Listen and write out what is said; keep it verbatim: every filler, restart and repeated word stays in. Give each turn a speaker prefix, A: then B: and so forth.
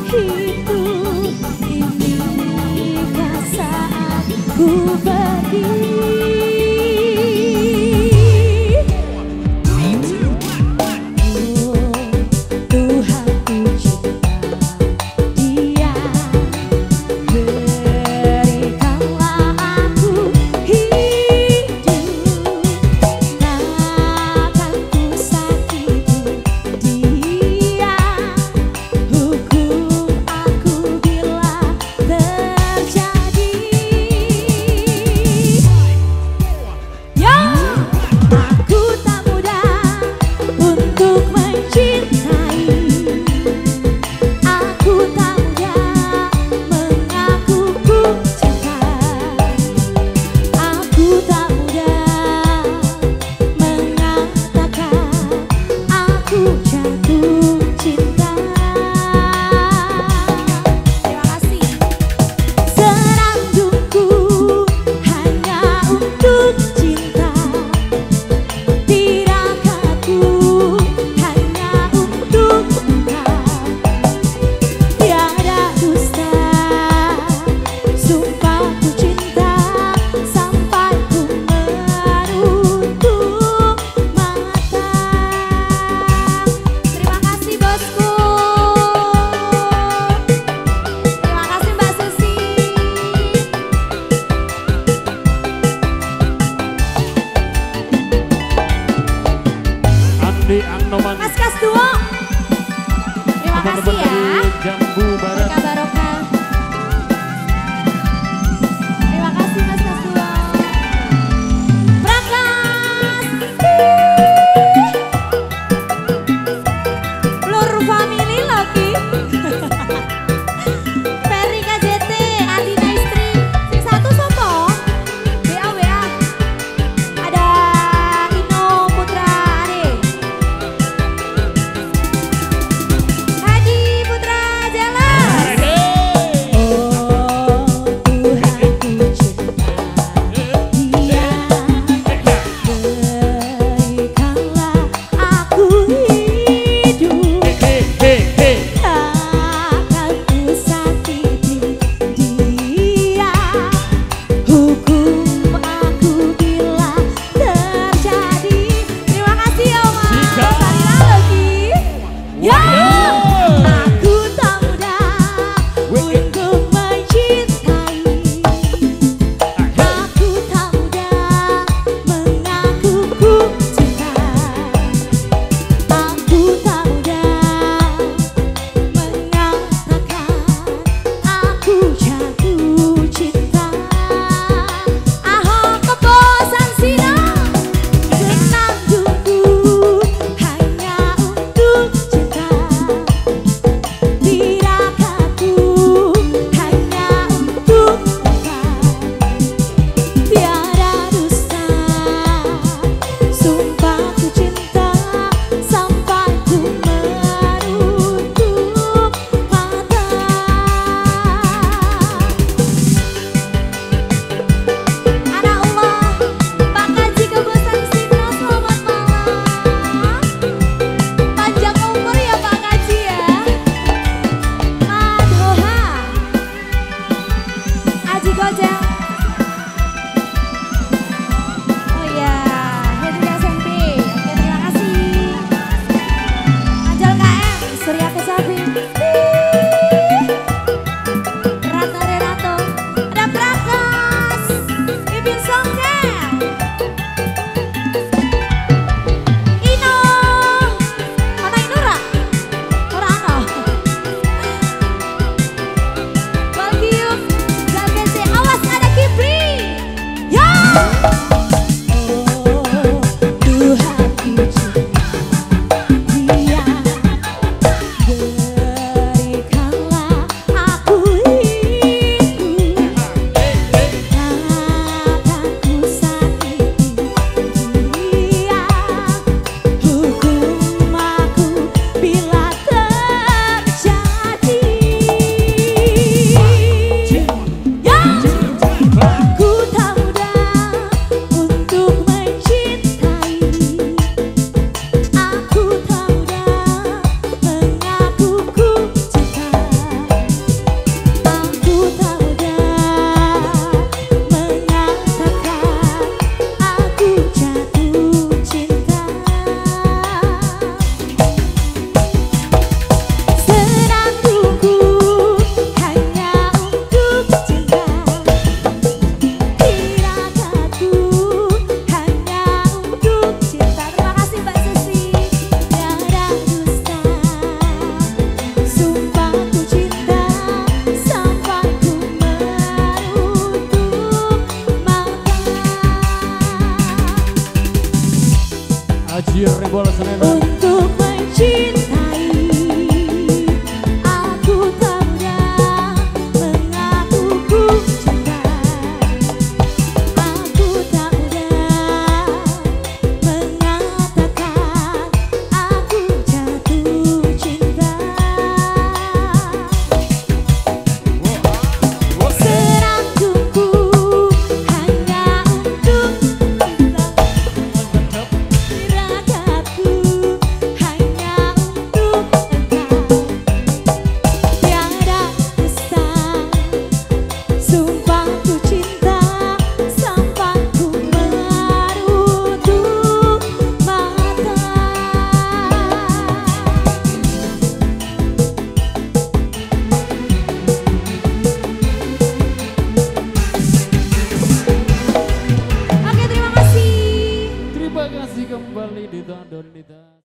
A: Kas-kas duo. Terima kasih ya.
B: Jambu Barat.
A: Berkah barokah. Terima kasih Mas-kas duo. Prakas. Lur family lagi. Ferry K J T, Adina istri. Sing satu sopo? B A W A. Ada Ino Putra Ade. Hadi Putra Jalan.
B: Iya, Rebol Senenan.
A: Untuk mencintai aku tak mudah mengaku ku cinta. Aku tak mudah mengatakan aku jatuh cinta. Seragumku hanya untuk kita, tirakatku hanya untuk engkau. Tiada dusta, sumpahku cinta sampai ku menutup mata. Oke, terima kasih.
B: Terima kasih kembali di Don Donita.